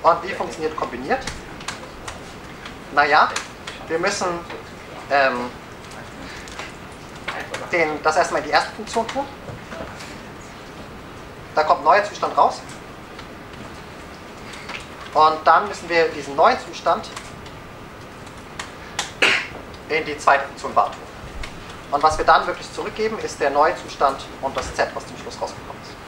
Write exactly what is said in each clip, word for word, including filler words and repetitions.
Und wie funktioniert kombiniert? Naja, wir müssen ähm, den, das erstmal in die erste Funktion tun. Da kommt ein neuer Zustand raus. Und dann müssen wir diesen neuen Zustand in die zweite Funktion var tun. Und was wir dann wirklich zurückgeben, ist der neue Zustand und das Z, was zum Schluss rausgekommen ist.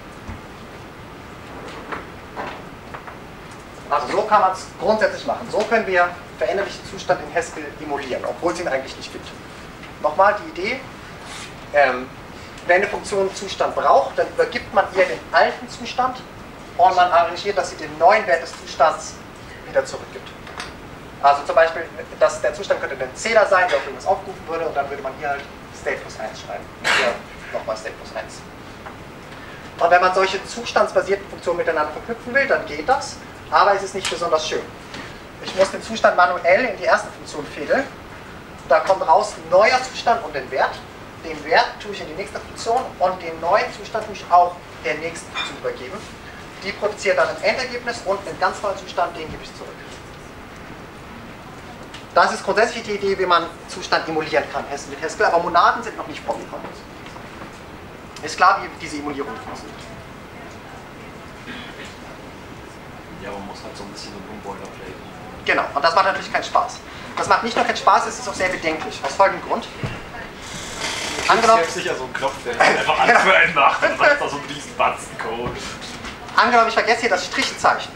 Also so kann man es grundsätzlich machen. So können wir veränderlichen Zustand in Haskell emulieren, obwohl es ihn eigentlich nicht gibt. Nochmal die Idee, ähm, wenn eine Funktion einen Zustand braucht, dann übergibt man ihr den alten Zustand und man arrangiert, dass sie den neuen Wert des Zustands wieder zurückgibt. Also zum Beispiel, dass der Zustand könnte ein Zähler sein, der auf irgendwas aufgerufen würde, und dann würde man hier halt State plus eins schreiben. Hier nochmal State plus eins. Und wenn man solche zustandsbasierten Funktionen miteinander verknüpfen will, dann geht das, aber es ist nicht besonders schön. Ich muss den Zustand manuell in die erste Funktion fädeln. Da kommt raus ein neuer Zustand und den Wert. Den Wert tue ich in die nächste Funktion und den neuen Zustand tue ich auch der nächsten Funktion übergeben. Die produziert dann ein Endergebnis und einen ganz neuen Zustand, den gebe ich zurück. Das ist grundsätzlich die Idee, wie man Zustand emulieren kann mit Haskell, aber Monaden sind noch nicht vorgekommen. Ist klar, wie diese Emulierung funktioniert. Ja, man muss halt so ein bisschen im Boilerplate. Genau, und das macht natürlich keinen Spaß. Das macht nicht nur keinen Spaß, es ist auch sehr bedenklich. Aus folgendem Grund. Angenommen, ist sicher so ein Knopf, der einfach alles für einen macht und sagt da so einen riesen Batzen Code. Angenommen, ich vergesse hier das Strichzeichen.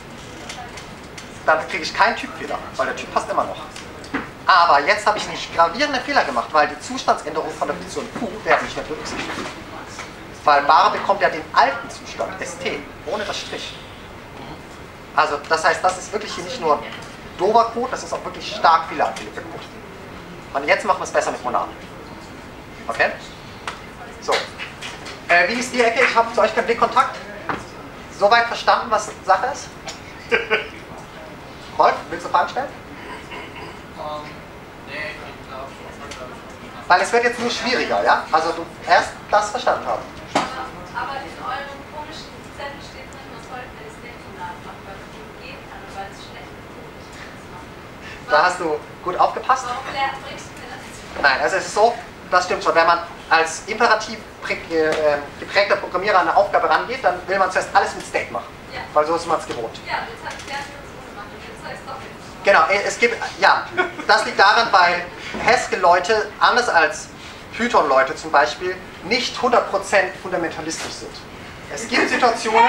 Dann kriege ich keinen Typfehler, weil der Typ passt immer noch. Aber jetzt habe ich einen gravierenden Fehler gemacht, weil die Zustandsänderung von der Funktion Q werden nicht mehr berücksichtigt. Weil bar bekommt ja den alten Zustand, S T, ohne das Strich. Also das heißt, das ist wirklich hier nicht nur dober Code, das ist auch wirklich stark fehleranfälliger Code. Und jetzt machen wir es besser mit Monaden. Okay? So. Äh, wie ist die Ecke? Ich habe zu euch keinen Blickkontakt. Soweit verstanden, was Sache ist? Rolf, willst du Fragen stellen? Um, nee, ich glaube schon. Weil es wird jetzt nur schwieriger, ja? Also du erst das verstanden haben. Aber in eurem komischen Zettel steht drin, was heute der State-Monat macht, weil es nicht gehen kann, weil es schlecht ist. Da hast du gut aufgepasst. Warum bringst du mir das jetzt? Nein, also es ist so, das stimmt schon. Wenn man als imperativ geprägter Programmierer an eine Aufgabe rangeht, dann will man zuerst alles mit State machen. Ja. Weil so ist man es gewohnt. Ja, jetzt habe ich gelernt, dass es gemacht und jetzt heißt es doch nicht. Genau, es gibt, ja, das liegt daran, weil Haskell-Leute, anders als Python-Leute zum Beispiel, nicht hundert Prozent fundamentalistisch sind. Es gibt Situationen...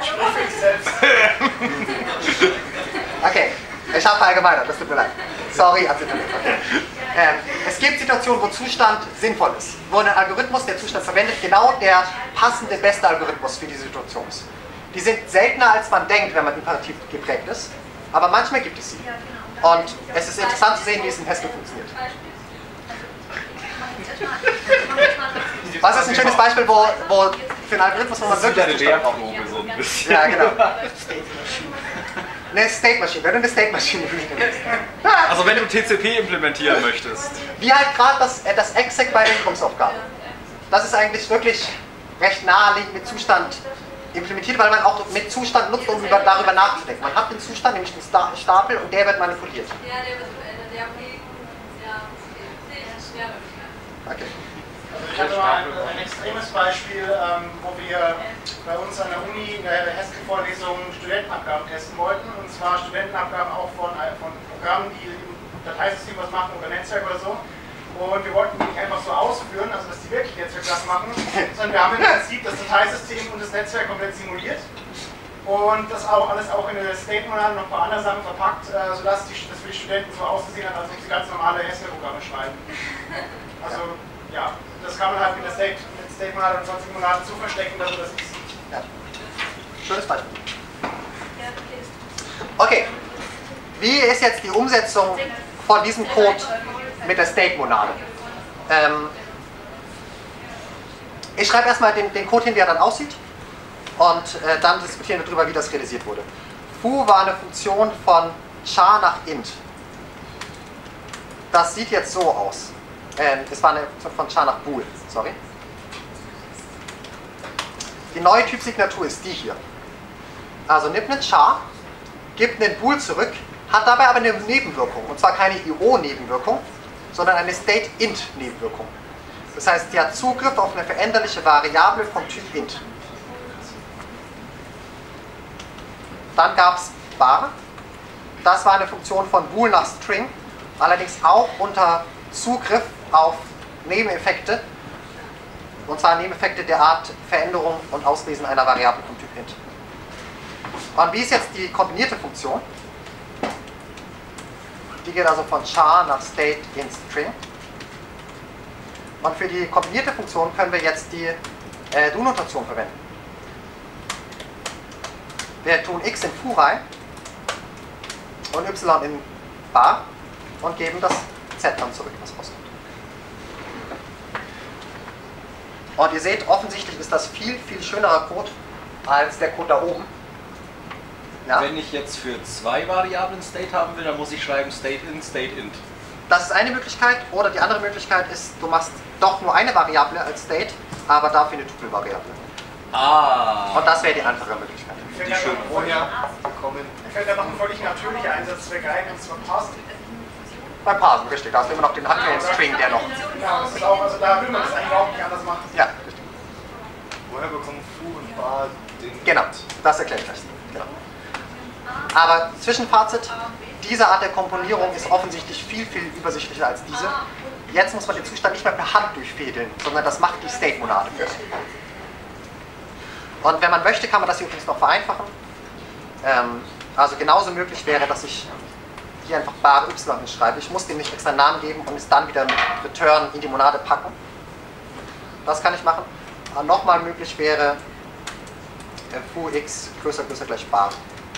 Okay, ich habe verallgemeinert, das tut mir leid. Sorry, ans Internet. Okay. Ähm, es gibt Situationen, wo Zustand sinnvoll ist, wo ein Algorithmus, der Zustand verwendet, genau der passende, beste Algorithmus für die Situation ist. Die sind seltener, als man denkt, wenn man imperativ geprägt ist, aber manchmal gibt es sie. Und es ist interessant zu sehen, wie es in Haskell funktioniert. Was ist ein schönes Beispiel, wo, wo für einen Algorithmus, wo man wirklich Zustand braucht? So ein bisschen. Ja, genau. Eine State Machine, wenn du eine State Machine willst. Also wenn du T C P implementieren möchtest. Wie halt gerade das, das Exec bei den Grundaufgaben. Das ist eigentlich wirklich recht naheliegend mit Zustand implementiert, weil man auch mit Zustand nutzt, um über, darüber nachzudenken. Man hat den Zustand, nämlich einen Stapel, und der wird manipuliert. Ja, der wird verändert, ja, okay, ja, okay. Okay. Also ich hatte mal ein, ein extremes Beispiel, ähm, wo wir bei uns an der Uni in der Haskell-Vorlesung Studentenabgaben testen wollten. Und zwar Studentenabgaben auch von, von Programmen, die im Dateisystem was machen oder Netzwerk oder so. Und wir wollten die nicht einfach so ausführen, also dass die wirklich Netzwerkklassen machen, sondern wir haben im Prinzip das Dateisystem und das Netzwerk komplett simuliert. Und das auch alles auch in eine State-Monade und noch ein paar andere Sachen verpackt, äh, sodass die, das für die Studenten so ausgesehen hat, als ob sie ganz normale Haskell-Programme schreiben. Also ja, das kann man halt mit der State, mit State-Monade und sonstigen Monaden so verstecken, dass das ist. Ja. Schönes Beispiel. Okay, wie ist jetzt die Umsetzung von diesem Code mit der State-Monade? Ähm, ich schreibe erstmal den, den Code hin, wie er dann aussieht, und äh, dann diskutieren wir darüber, wie das realisiert wurde. Foo war eine Funktion von char nach int. Das sieht jetzt so aus. Ähm, es war eine Funktion von char nach bool, sorry. Die neue Typsignatur ist die hier. Also nimmt einen char gibt einen Bool zurück, hat dabei aber eine Nebenwirkung. Und zwar keine I O-Nebenwirkung, sondern eine State-Int-Nebenwirkung. Das heißt, die hat Zugriff auf eine veränderliche Variable vom Typ int. Dann gab es bar. Das war eine Funktion von Bool nach String, allerdings auch unter Zugriff auf Nebeneffekte. Und zwar Nebeneffekte der Art Veränderung und Auslesen einer Variable vom Typ int. Und wie ist jetzt die kombinierte Funktion? Die geht also von char nach state in string. Und für die kombinierte Funktion können wir jetzt die äh, Do-Notation verwenden. Wir tun x in foo rein und y in bar und geben das z dann zurück, was rauskommt. Und ihr seht, offensichtlich ist das viel, viel schönerer Code als der Code da oben. Ja? Wenn ich jetzt für zwei Variablen State haben will, dann muss ich schreiben State in, State int. Das ist eine Möglichkeit, oder die andere Möglichkeit ist, du machst doch nur eine Variable als State, aber dafür eine Tupel-Variable. Ah. Und das wäre die einfache Möglichkeit. Die schön vorher bekommen. Mir fällt da noch ein völlig natürlicher Einsatzzweck ein, und zwar Parsen. Beim Parsen, richtig. Da hast du immer noch den aktuellen String, der noch... Ja, das ist auch, also da will man das eigentlich auch nicht anders machen. Ja, richtig. Woher bekommen foo und bar den... Genau, das erkläre ich gleich. Genau. Aber Zwischenfazit, diese Art der Komponierung ist offensichtlich viel, viel übersichtlicher als diese. Jetzt muss man den Zustand nicht mehr per Hand durchfädeln, sondern das macht die State-Monade für. Und wenn man möchte, kann man das hier übrigens noch vereinfachen. Ähm, also genauso möglich wäre, dass ich hier einfach bar y hinschreibe. Ich muss dem nicht extra einen Namen geben und es dann wieder mit return in die Monade packen. Das kann ich machen. Aber nochmal möglich wäre äh, foo x größer größer gleich bar.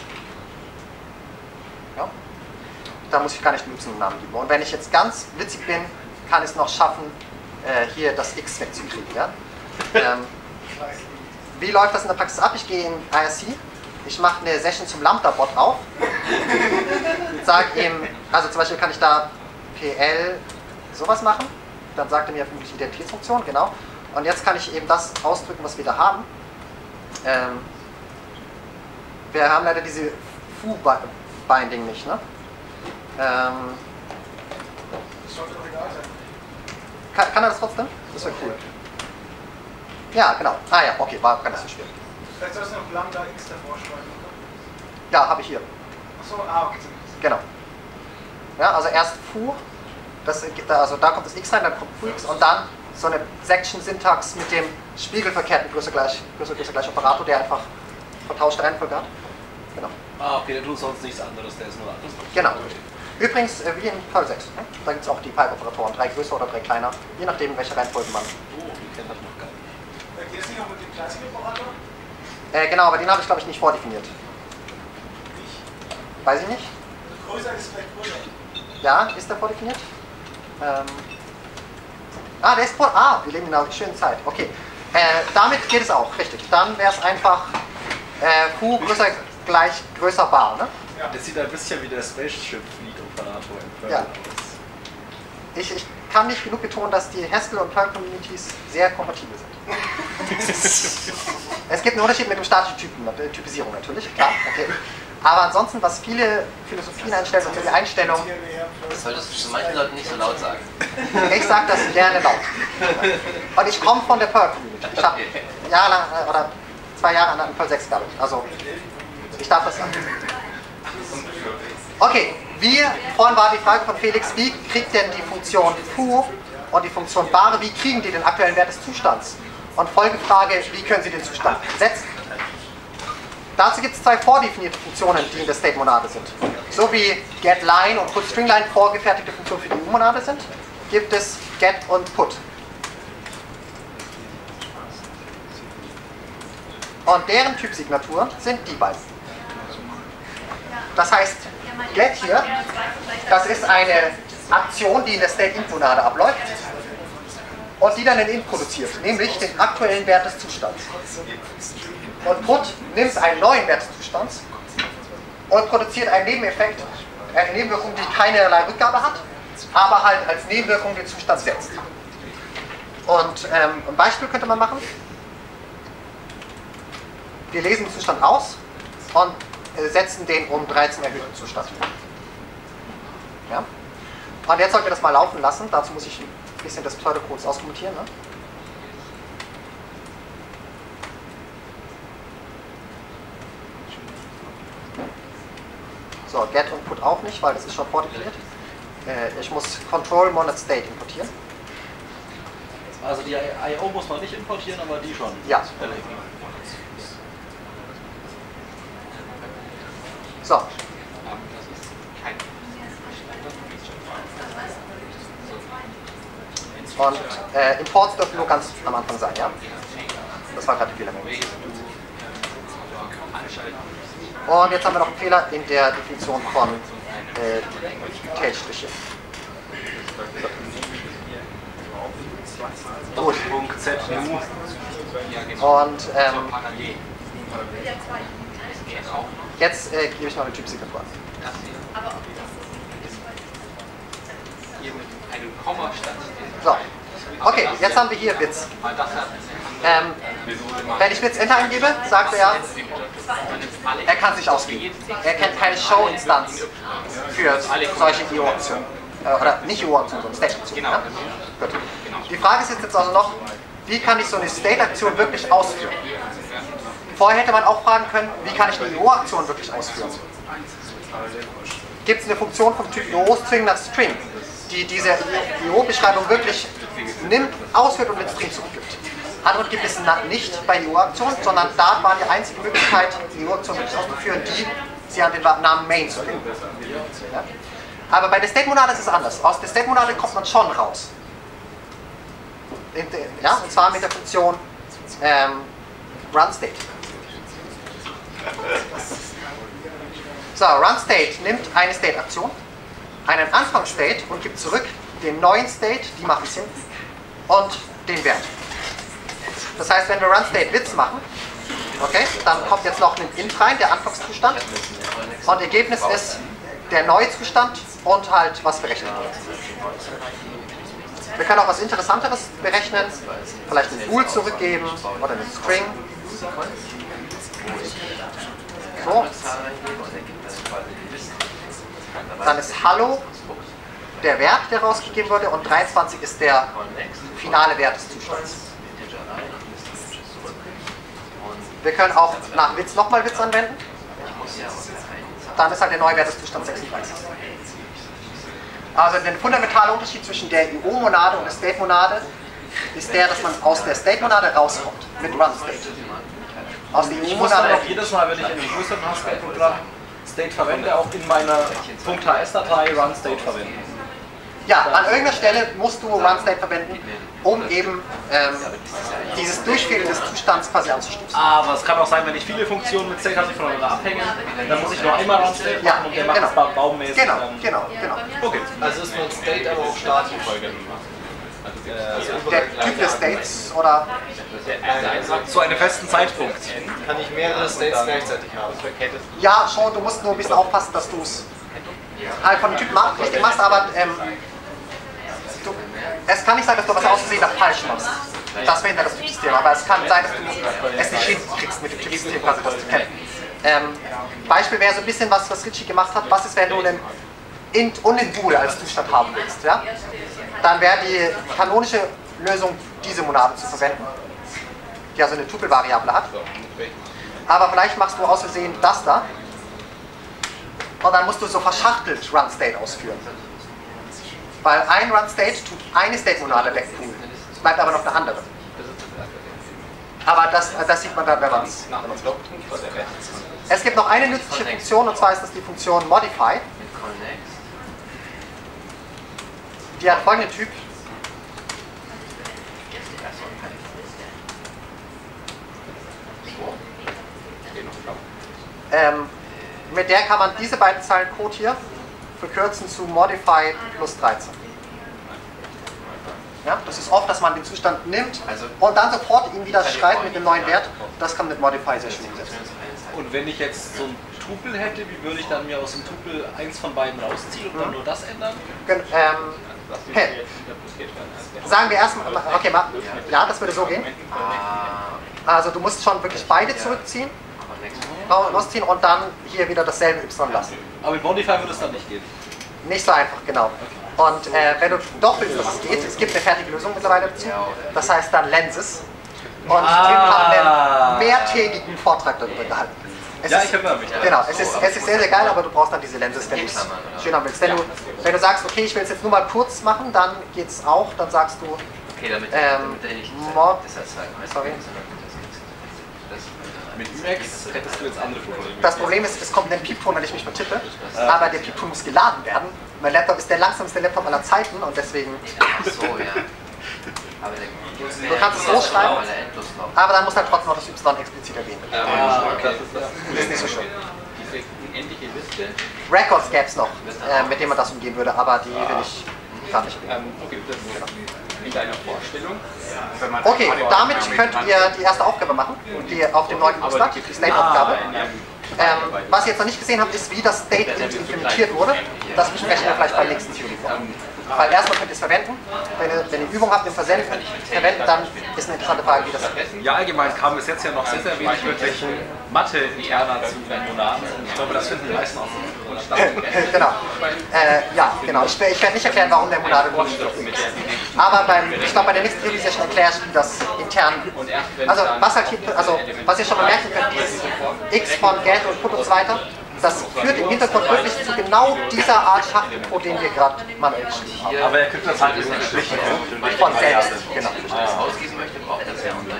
Ja? Da muss ich gar nicht einen y-Namen geben. Und wenn ich jetzt ganz witzig bin, kann ich es noch schaffen, äh, hier das x wegzukriegen. Ja? Ähm, wie läuft das in der Praxis ab? Ich gehe in I R C, ich mache eine Session zum Lambda-Bot auf und sage ihm, also zum Beispiel kann ich da P L sowas machen, dann sagt er mir vermutlich Identitätsfunktion, genau. Und jetzt kann ich eben das ausdrücken, was wir da haben. Ähm, wir haben leider diese foo-Binding nicht, ne? Ähm, Das sollte doch egal sein. kann, kann er das trotzdem? Das wäre cool. Ja, genau. Ah ja, okay, war gar nicht so schwierig. Vielleicht sollst du noch Lambda x davor schreiben, oder? Ja, habe ich hier. Achso, ah, okay. Genau. Ja, also erst foo, das, also da kommt das x rein, dann kommt foo x und dann so eine Section-Syntax mit dem spiegelverkehrten größer gleich, größer, größer gleich Operator, der einfach vertauschte Reihenfolge hat. Genau. Ah, okay, der tut sonst nichts anderes, der ist nur anders. Genau. Übrigens, äh, wie in Perl sechs, ne? Da gibt es auch die Pipe-Operatoren, drei größer oder drei kleiner, je nachdem, welche Reihenfolge man. Oh, die kennt das noch gar nicht. Geht es nicht auch mit dem klassischen Operator? Äh, genau, aber den habe ich glaube ich nicht vordefiniert. Nicht. Weiß ich nicht. Größer ist vielleicht größer. Ja, ist der vordefiniert? Ähm, ah, der ist vor. Ah, wir leben in einer schönen Zeit. Okay. Äh, damit geht es auch, richtig. Dann wäre es einfach äh, foo größer gleich größer bar, ne? Ja. Das sieht ein bisschen wie der Spaceship Fleet Operator im Perl Ja. aus. Ich, ich kann nicht genug betonen, dass die Haskell und Perl Communities sehr kompatibel sind. Es gibt einen Unterschied mit dem statischen Typen, äh, Typisierung natürlich, klar. Okay. Aber ansonsten, was viele Philosophien einstellen und die Einstellung, Das solltest du zu manchen Leuten nicht so laut sagen. ich sage das gerne laut. Und ich komme von der Perl Community. Ich habe jahrelang äh, oder zwei Jahre an Perl sechs gearbeitet. Also ich darf das sagen. Okay, wie, vorhin war die Frage von Felix, wie kriegt denn die Funktion foo und die Funktion bar, wie kriegen die den aktuellen Wert des Zustands? Und Folgefrage, wie können sie den Zustand setzen? Dazu gibt es zwei vordefinierte Funktionen, die in der State-Monade sind. So wie getLine und putStringLine vorgefertigte Funktionen für die U-Monade sind, gibt es get und put. Und deren Typsignatur sind die beiden. Das heißt, get hier, das ist eine Aktion, die in der State-Int-Monade abläuft und die dann einen Int produziert, nämlich den aktuellen Wert des Zustands. Und put nimmt einen neuen Wert des Zustands und produziert einen Nebeneffekt, eine Nebenwirkung, die keinerlei Rückgabe hat, aber halt als Nebenwirkung den Zustand setzt. Und ähm, ein Beispiel könnte man machen. Wir lesen den Zustand aus und äh, setzen den um dreizehn erhöhten Zustand. Ja? Und jetzt sollten wir das mal laufen lassen. Dazu muss ich ein bisschen des Pseudocodes auskommentieren. Ne? So, get und put auch nicht, weil das ist schon vordefiniert. Äh, ich muss control monad state importieren. Also die I O muss man nicht importieren, aber die schon. Ja. So. Und äh, Imports dürfen nur ganz am Anfang sein, ja? Das war gerade die Fehlermeldung. Und jetzt haben wir noch einen Fehler in der Definition von äh, Tailstriche. So. Gut. Und ähm, jetzt äh, gebe ich noch eine Typsignatur an. So, okay, jetzt haben wir hier Witz. Ähm, wenn ich Witz Enter eingebe, sagt er, er kann sich ausgeben. Er kennt keine Show-Instanz für solche I O-Optionen. Äh, oder nicht I O-Optionen, sondern State-Optionen. Ja? Gut. Die Frage ist jetzt also noch, wie kann ich so eine State-Aktion wirklich ausführen? Vorher hätte man auch fragen können, wie kann ich eine I O-Aktion wirklich ausführen? Gibt es eine Funktion vom Typ I O-String nach String, die diese I O-Beschreibung wirklich nimmt, ausführt und den String zurückgibt? Antwort gibt es nicht bei I O-Aktionen, sondern da war die einzige Möglichkeit, die I O-Aktion wirklich auszuführen, die sie an den Namen Main zu binden. Ja? Aber bei der State-Monade ist es anders. Aus der State-Monade kommt man schon raus. Ja, und zwar mit der Funktion ähm, runState. So, runState nimmt eine State-Aktion, einen Anfangsstate und gibt zurück den neuen State, die machen Sinn, und den Wert. Das heißt, wenn wir runState Witz machen, okay, dann kommt jetzt noch ein Int rein, der Anfangszustand, und Ergebnis ist der neue Zustand und halt was berechnet wird. Wir können auch was Interessanteres berechnen, vielleicht ein Bool zurückgeben oder einen String. So. Dann ist Hallo der Wert, der rausgegeben wurde, und dreiundzwanzig ist der finale Wert des Zustands. Wir können auch nach Witz nochmal Witz anwenden. Dann ist halt der neue Wert des Zustands sechsunddreißig. Also der fundamentale Unterschied zwischen der I O-Monade und der State-Monade ist der, dass man aus der State-Monade rauskommt mit runState. Aus der I Ich muss dann O-Monade auch jedes Mal, wenn ich in einem größeren Haskell-Programm State verwende, auch in meiner .htS-Datei runState verwenden. Ja, an irgendeiner Stelle musst du runState verwenden, um eben ähm, dieses Durchfehlen des Zustands quasi anzustoßen. Aber es kann auch sein, wenn ich viele Funktionen mit State habe, die voneinander abhängen, dann muss ich nur einmal runState machen, Ja, und der macht genau. es ba- baummäßig. Genau, dann. genau, genau. Okay. Also ist nur State, aber auch statisch. Der Typ des States oder Zu einem festen Zeitpunkt. Kann ich mehrere States gleichzeitig haben? ja schon, du musst nur ein bisschen aufpassen, dass du es halt von dem Typ ma- richtig machst, aber ähm, du, es kann nicht sein, dass du was aus Versehen da falsch machst. Das verhindert das Typsystem, aber es kann sein, dass du es nicht hinkriegst, mit dem Typsystem quasi das zu kennen. Ähm, Beispiel wäre so ein bisschen was, was Ritchie gemacht hat. Was ist, wenn du einen Int und einen Bool als Zustand haben willst? Ja? Dann wäre die kanonische Lösung, diese Monade zu verwenden, die also eine Tupel-Variable hat. Aber vielleicht machst du aus Versehen das da und dann musst du so verschachtelt runState ausführen. Weil ein runState tut eine State-Monade wegpoolen, es bleibt aber noch eine andere. Aber das, das sieht man dann, wenn man es glaubt. Es gibt noch eine nützliche Funktion, und zwar ist das die Funktion Modify. Die hat folgenden Typ. Ähm, mit der kann man diese beiden Zeilen Code hier verkürzen zu Modify plus dreizehn. Ja, das ist oft, dass man den Zustand nimmt und dann sofort ihn wieder schreibt mit dem neuen Wert. Das kann mit Modify sehr schön umsetzen. Und wenn ich jetzt so ein Tupel hätte, wie würde ich dann mir aus dem Tupel eins von beiden rausziehen und dann nur das ändern? Gen- Ähm, okay. Sagen wir erstmal, okay, ja, das würde so gehen. Also du musst schon wirklich beide zurückziehen. rausziehen und dann hier wieder dasselbe Y lassen. Aber mit Modify würde es dann nicht gehen. Nicht so einfach, genau. Und äh, wenn du doch willst, dass es geht, es gibt eine fertige Lösung mittlerweile dazu, das heißt dann Lenses. Und Ah. Tim hat einen mehrtägigen Vortrag darüber gehalten. Es Ja, ist, ich erinnere mich. Genau, es ist, es ist sehr, sehr geil, aber du brauchst dann diese Lenses, wenn du es schön haben willst. Wenn du, wenn du sagst, okay, ich will es jetzt nur mal kurz machen, dann geht es auch, dann sagst du, Okay, damit, ähm, damit er nicht Mod, das als Zeichen heißt, sorry. Mit Emacs hättest du jetzt andere Probleme. Das Problem ist, es kommt ein Piepton, wenn ich mich vertippe, aber der Piepton muss geladen werden. Mein Laptop ist der langsamste Laptop aller Zeiten und deswegen, Ach so, ja. Aber der, du kannst es so schreiben, weil er endlos noch. aber dann muss halt trotzdem noch das Y explizit erwähnen. Ah, okay. Das ist nicht so schön. Diese unendliche Liste. Records gäbe es noch, äh, mit denen man das umgehen würde, aber die will ich gar nicht erwähnen. Ähm, okay, das in deiner Vorstellung. Okay, damit könnt ihr die erste Aufgabe machen, die auf dem neuen Bookstart, die State-Aufgabe. Ähm, was ihr jetzt noch nicht gesehen habt, ist, wie das State implementiert wurde. Das besprechen wir vielleicht beim nächsten Theorie. Weil erstmal könnt ihr es verwenden. Wenn ihr, wenn ihr Übung habt im Versenden, verwenden, dann ist eine interessante Frage, wie das Ja, allgemein kam bis jetzt ja noch sehr, sehr wenig wirklich Mathe-Lerner zu den Monaden. Und ich glaube, das finden die meisten auch gut. Genau. Äh, ja, genau. Ich, ich werde nicht erklären, warum der Monade gut ist. Aber beim, ich glaube, bei der nächsten Theorie Session erkläre ich, wie das intern. Also, was halt hier, also, was ihr schon bemerken könnt, ist X von Get und Put und so weiter. Das führt im Hintergrund wirklich zu genau dieser Art Schachtelcode, den wir gerade manuell geschrieben haben. Aber er kriegt das halt in Schlichen. Von selbst, genau. Wenn man das ausgießen möchte, braucht das ja online.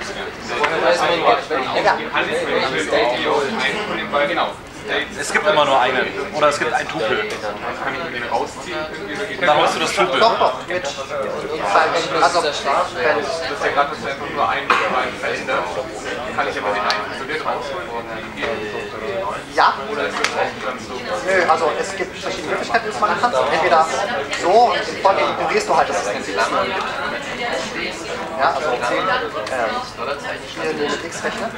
Ja. Genau. Es gibt immer nur eine. Oder es gibt ein Tupel. Kann ich den rausziehen? Und dann holst du das Tupel. Doch, doch, mit. Also, wenn, Das ist ja gerade, dass einfach nur ein verändert. Kann ich aber den einen isoliert rausholen? ja. Nö, also es gibt verschiedene Möglichkeiten, die du machen kannst. Entweder so und in Folge ignorierst du halt, dass es ein System gibt. Ja, also ähm, hier den X-Rechner.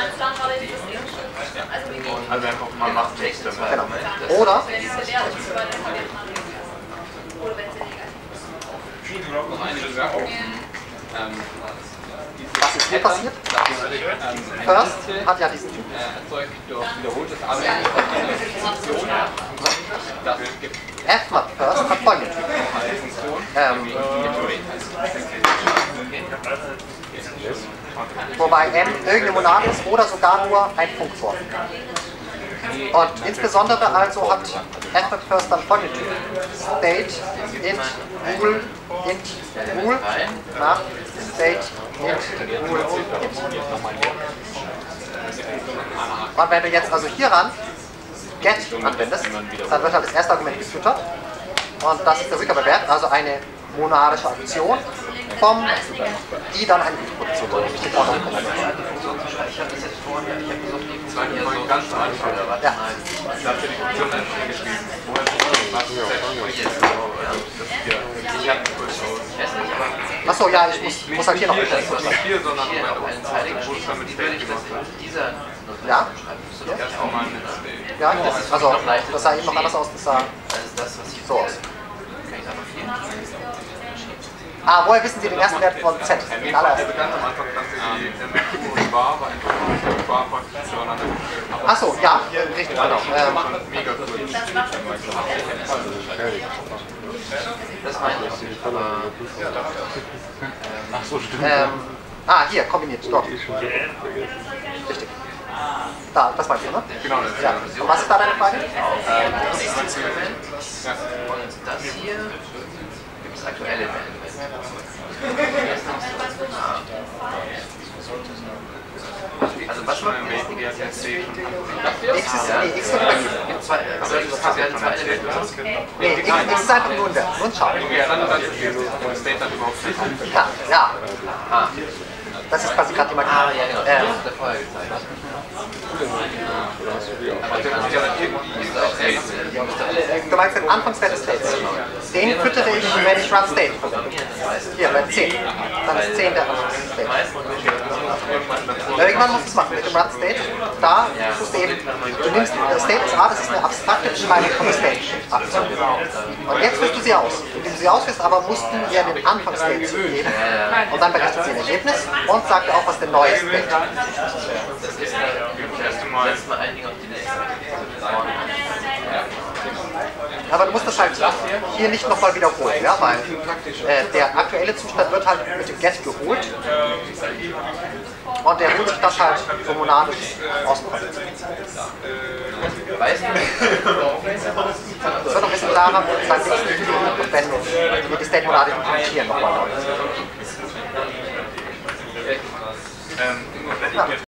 Also einfach mal macht Texte. Genau. Oder noch eine Bemerkung. Ähm, was ist hier passiert? First hat ja diesen Typ. erzeugt durch wiederholtes Arbeiten von einer Funktion. Das gibt Fmat First hat folgenden Typ. Ähm, wobei M irgendeine Monade ist oder sogar nur ein Punktwort. Und insbesondere also hat Fmat First dann folgenden Typ. State, int, bool, int, bool, nach State, int, bool, int. Und wenn du jetzt also hieran get anwendest, dann wird halt das erste Argument gefüttert. Und das ist der Rückgabewerk, also eine monadische Aktion, vom, die dann eine Produktion soll. Ich habe das jetzt vorher, ich habe versucht, die zwei hier so ganz am Anfang oder was? Ja. Ich habe die Funktion einfach geschrieben. Woher was ist Ich habe kurz aus. Ich weiß nicht, aber Achso, ja, ich muss, muss halt hier noch. Nicht viel, sondern hier auf eine Zeile wo es dann mit geschrieben, wie würde ich das gemacht in dieser Ja? schreiben? Müsste Ja. doch Erst auch mal mit State. Ja, also das sah eben noch anders aus, das sah Das ist das, was hier so aus. Kann ich da noch viel? Ah, woher wissen Sie den ersten Wert von Z? Den allerersten. Ganz am Anfang kannst du die ähm, war, war einfach war praktisch aber Achso, ja, richtig, genau. Ähm, mega cool. Das meine ich. Aber Ach so, stimmt. ähm, ah, hier, kombiniert, dort. Richtig. Da, das meinst du, ne? Genau, das Ja. Und was ist da deine Frage? das ist das Element und das hier gibt es aktuelle Element. Also was macht man jetzt? X ist, nee, X ist übergeben. Gibt zwei, aber es werden zwei Elemente. Nee, X, X ist einfach nur ein Wert, nur ein Schau. Ja, dann dann ist State dann überhaupt nicht. Ja, ja, Ah, das ist quasi gerade die Magie. ah ja genau, das Ähm, ist der vorher gezeigt. Aber der muss ja dann irgendwie Ist auch rechts. Du meinst den Anfangswert des States. Den füttere ich, wenn ich Run State verwende. Hier, bei zehn. Dann ist zehn der Anfangsstate. Irgendwann musst du es machen mit dem Run State. Da tust du eben, du nimmst das State des A, das ist eine abstrakte Beschreibung von der State. Und jetzt führst du sie aus. Indem du sie ausführst, aber musst du ihr den Anfangsstate zugeben. Und dann berechnet sie ein Ergebnis und sagt auch, was der neue State ist. das erste Mal nochmal. Setzt mal ein Ding auf die nächste. Aber du musst das halt hier nicht nochmal wiederholen, ja, weil äh, der aktuelle Zustand wird halt mit dem Get geholt und der holt sich das halt so monadisch aus dem Kontext. Weißt du? Das wird noch ein bisschen klarer und beim nächsten Video, wenn wir die State-Monade implementieren, nochmal neu. Ähm, wenn ich jetzt